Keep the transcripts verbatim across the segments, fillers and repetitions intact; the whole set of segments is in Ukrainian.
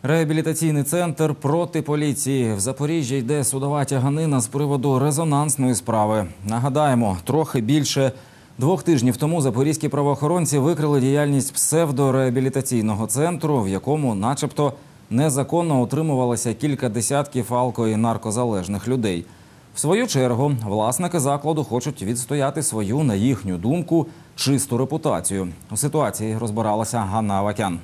Реабілітаційний центр проти поліції. В Запоріжжі йде судова тяганина з приводу резонансної справи. Нагадаємо, трохи більше двох тижнів тому запорізькі правоохоронці викрили діяльність псевдореабілітаційного центру, в якому начебто незаконно утримувалося кілька десятків алко- і наркозалежних людей. В свою чергу, власники закладу хочуть відстояти свою, на їхню думку, чисту репутацію. У ситуації розбиралася Ганна Авакян.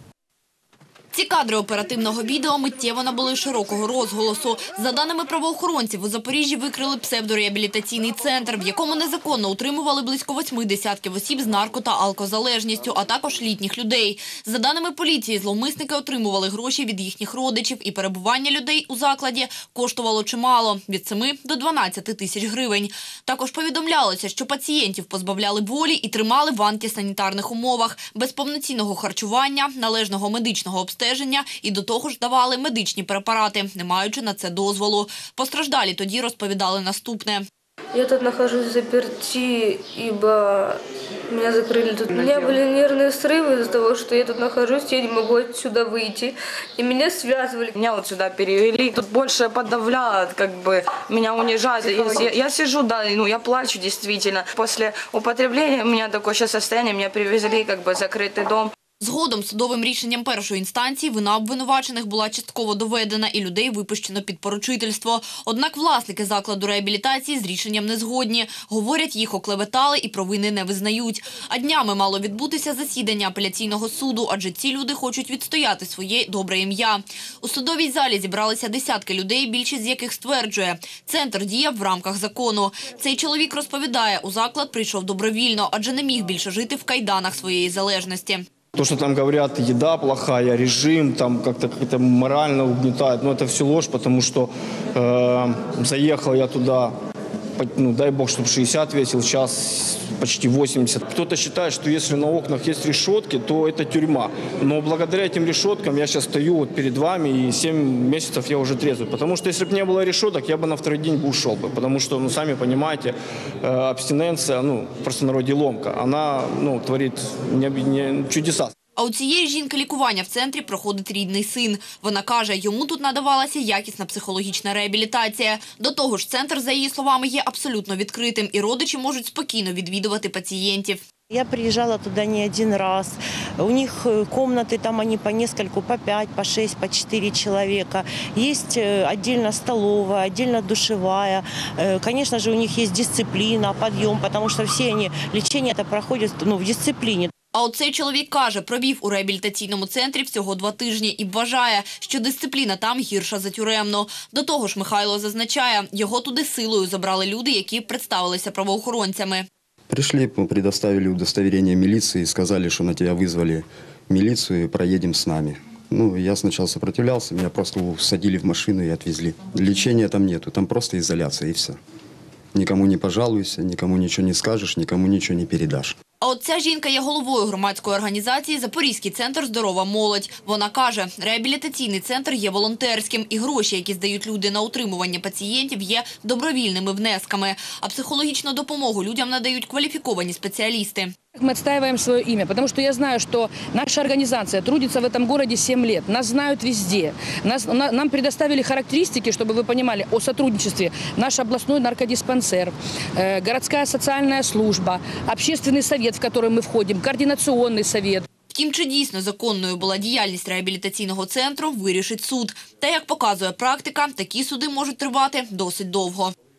Ці кадри оперативного відео миттєво набули широкого розголосу. За даними правоохоронців, у Запоріжжі викрили псевдореабілітаційний центр, в якому незаконно утримували близько восьми десятків осіб з нарко- та алкозалежністю, а також літніх людей. За даними поліції, зловмисники отримували гроші від їхніх родичів, і перебування людей у закладі коштувало чимало – від семи до дванадцяти тисяч гривень. Також повідомлялося, що пацієнтів позбавляли волі і тримали в антисанітарних умовах, без повноцінного харчування, належного медичного обстеження і до того ж давали медичні препарати, не маючи на це дозволу. Постраждалі тоді розповідали наступне. Я тут нахожусь в заперти, ибо меня закрыли тут. У меня были нервные срывы из-за того, что я тут нахожусь, я не могу отсюда выйти. И меня связывали. Меня вот сюда перевели. Тут больше подавляют, как бы меня унижают. Я, я сижу, да, ну я плачу действительно. После употребления у меня такое сейчас состояние, меня привезли как бы в закрытый дом. Згодом судовим рішенням першої інстанції вина обвинувачених була частково доведена і людей випущено під поручительство. Однак власники закладу реабілітації з рішенням не згодні. Говорять, їх оклеветали і провини не визнають. А днями мало відбутися засідання апеляційного суду, адже ці люди хочуть відстояти своє добре ім'я. У судовій залі зібралися десятки людей, більшість з яких стверджує, центр діяв в рамках закону. Цей чоловік розповідає, у заклад прийшов добровільно, адже не міг більше жити в кайданах своєї залежності. То, что там говорят, еда плохая, режим, там как-то как-то морально угнетает, но это все ложь, потому что э, заехал я туда, ну, дай бог, чтобы шестьдесят весил, сейчас почти восемьдесят. Кто-то считает, что если на окнах есть решетки, то это тюрьма. Но благодаря этим решеткам я сейчас стою вот перед вами, и семь месяцев я уже трезвый. Потому что если бы не было решеток, я бы на второй день бы ушел бы. Потому что, ну, сами понимаете, э, абстиненция, ну, в простонародье ломка, она, ну, творит не, не, чудеса. А у цієї жінки лікування в центрі проходить рідний син. Вона каже, йому тут надавалася якісна психологічна реабілітація. До того ж, центр, за її словами, є абсолютно відкритим, і родичі можуть спокійно відвідувати пацієнтів. Я приезжала туда не один раз. У них комнаты, там они по нескольку, по пять, по шесть, по четыре человека. Есть отдельно столовая, отдельно душевая. Конечно же, у них есть дисциплина, подъем, потому что все они, лечение это проходит, ну, в дисциплине. А от цей чоловік каже, провів у реабілітаційному центрі всього два тижні і вважає, що дисципліна там гірша за тюремну. До того ж, Михайло зазначає, його туди силою забрали люди, які представилися правоохоронцями. Пришли, предоставили удостоверение милиции, сказали, что на тебя вызвали милицию, проедем с нами. Ну, я сначала сопротивлялся, меня просто садили в машину и отвезли. Лечения там нету, там просто изоляция и все. Никому не пожалуйся, никому ничего не скажешь, никому ничего не передашь. А от ця жінка є головою громадської організації «Запорізький центр «Здорова молодь». Вона каже, реабілітаційний центр є волонтерським, і гроші, які здають люди на утримування пацієнтів, є добровільними внесками. А психологічну допомогу людям надають кваліфіковані спеціалісти. Мы отстаиваем свое имя, потому что я знаю, что наша организация трудится в этом городе семь лет. Нас знают везде. Нас, на, нам предоставили характеристики, чтобы вы понимали, о сотрудничестве. Наш областной наркодиспансер, э, городская социальная служба, общественный совет, в который мы входим, координационный совет. Втім, чи дійсно законною була діяльність реабілітаційного центру, вирішить суд. Та, як показує практика, такі суди можуть тривати досить довго.